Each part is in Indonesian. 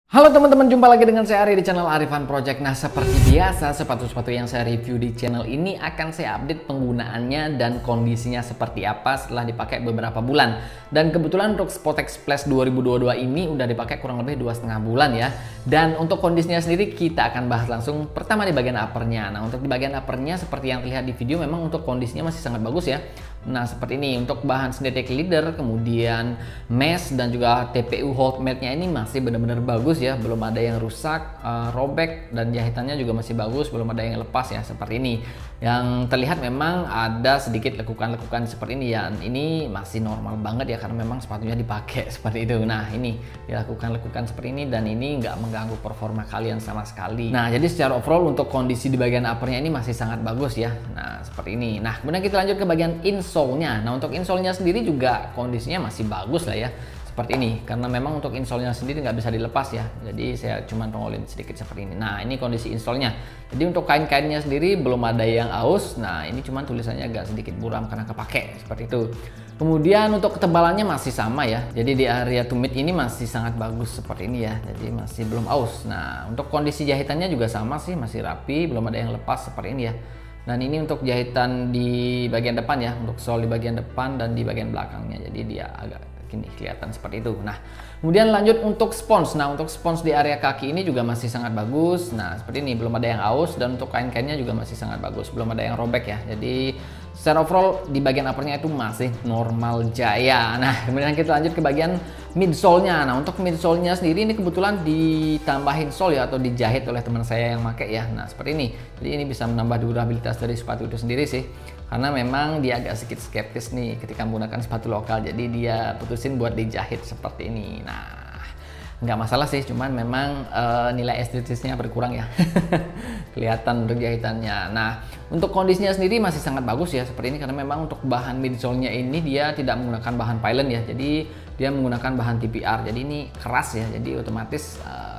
Halo teman-teman, jumpa lagi dengan saya Ari di channel Arifan Project. Nah, seperti biasa, sepatu-sepatu yang saya review di channel ini akan saya update penggunaannya dan kondisinya seperti apa setelah dipakai beberapa bulan. Dan kebetulan untuk Spotex Splash 2022 ini udah dipakai kurang lebih 2,5 bulan ya. Dan untuk kondisinya sendiri kita akan bahas langsung pertama di bagian uppernya. Nah, untuk di bagian uppernya seperti yang terlihat di video memang untuk kondisinya masih sangat bagus ya. Nah, seperti ini untuk bahan synthetic leather, kemudian mesh dan juga TPU hold mat-nya ini masih benar-benar bagus ya, belum ada yang rusak, robek, dan jahitannya juga masih bagus, belum ada yang lepas ya seperti ini. Yang terlihat memang ada sedikit lekukan-lekukan seperti ini ya, ini masih normal banget ya karena memang sepatunya dipakai seperti itu. Nah, ini dilakukan lekukan seperti ini dan ini nggak mengganggu performa kalian sama sekali. Nah, jadi secara overall untuk kondisi di bagian uppernya ini masih sangat bagus ya. Nah, seperti ini. Nah, kemudian kita lanjut ke bagian insole-nya. Nah, untuk insole-nya sendiri juga kondisinya masih bagus lah ya. Seperti ini, karena memang untuk insole-nya sendiri nggak bisa dilepas ya, jadi saya cuma tongolin sedikit seperti ini. Nah, ini kondisi insole-nya. Jadi untuk kain-kainnya sendiri belum ada yang aus. Nah, ini cuma tulisannya agak sedikit buram karena kepake seperti itu. Kemudian untuk ketebalannya masih sama ya, jadi di area tumit ini masih sangat bagus seperti ini ya, jadi masih belum aus. Nah, untuk kondisi jahitannya juga sama sih, masih rapi, belum ada yang lepas seperti ini ya. Dan ini untuk jahitan di bagian depan ya, untuk sole di bagian depan dan di bagian belakangnya, jadi dia agak ini kelihatan seperti itu. Nah, kemudian lanjut untuk spons. Nah, untuk spons di area kaki ini juga masih sangat bagus. Nah, seperti ini, belum ada yang aus, dan untuk kain-kainnya juga masih sangat bagus, belum ada yang robek ya. Jadi secara overall di bagian uppernya itu masih normal jaya. Nah, kemudian kita lanjut ke bagian midsole-nya. Nah, untuk midsole-nya sendiri ini kebetulan ditambahin sole ya, atau dijahit oleh teman saya yang pakai ya. Nah, seperti ini. Jadi ini bisa menambah durabilitas dari sepatu itu sendiri sih. Karena memang dia agak sedikit skeptis nih ketika menggunakan sepatu lokal. Jadi dia putusin buat dijahit seperti ini. Nah, nggak masalah sih, cuman memang nilai estetisnya berkurang ya. Kelihatan untuk jahitannya. Nah, untuk kondisinya sendiri masih sangat bagus ya seperti ini, karena memang untuk bahan midsole-nya ini dia tidak menggunakan bahan pylon ya. Jadi dia menggunakan bahan TPR. Jadi ini keras ya. Jadi otomatis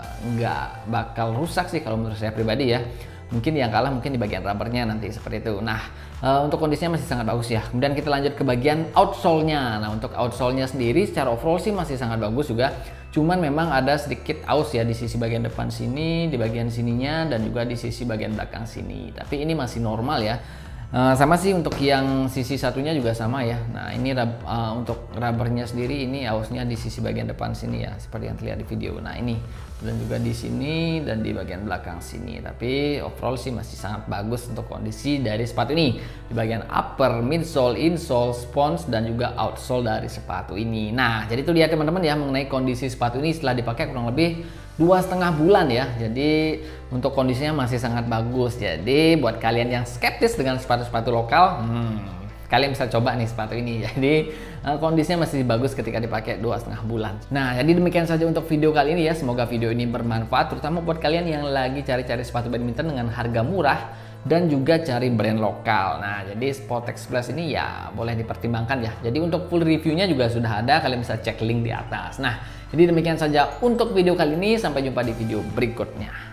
nggak bakal rusak sih kalau menurut saya pribadi ya. Mungkin yang kalah mungkin di bagian rubbernya nanti seperti itu. Nah, untuk kondisinya masih sangat bagus ya. Kemudian kita lanjut ke bagian outsole-nya. Nah, untuk outsole-nya sendiri secara overall sih masih sangat bagus juga. Cuman memang ada sedikit aus ya di sisi bagian depan sini, di bagian sininya, dan juga di sisi bagian belakang sini. Tapi ini masih normal ya. Sama sih untuk yang sisi satunya juga sama ya. Nah, ini untuk rubbernya sendiri ini ausnya di sisi bagian depan sini ya, seperti yang terlihat di video. Nah, ini dan juga di sini dan di bagian belakang sini. Tapi overall sih masih sangat bagus untuk kondisi dari sepatu ini. Di bagian upper, midsole, insole, spons, dan juga outsole dari sepatu ini. Nah, jadi itu dia teman-teman ya mengenai kondisi sepatu ini setelah dipakai kurang lebih 2,5 bulan ya. Jadi untuk kondisinya masih sangat bagus. Jadi buat kalian yang skeptis dengan sepatu-sepatu lokal, kalian bisa coba nih sepatu ini. Jadi kondisinya masih bagus ketika dipakai 2,5 bulan. Nah, jadi demikian saja untuk video kali ini ya. Semoga video ini bermanfaat, terutama buat kalian yang lagi cari-cari sepatu badminton dengan harga murah dan juga cari brand lokal. Nah, jadi Spotex Splash ini ya boleh dipertimbangkan ya. Jadi untuk full reviewnya juga sudah ada, kalian bisa cek link di atas. Nah, jadi demikian saja untuk video kali ini, sampai jumpa di video berikutnya.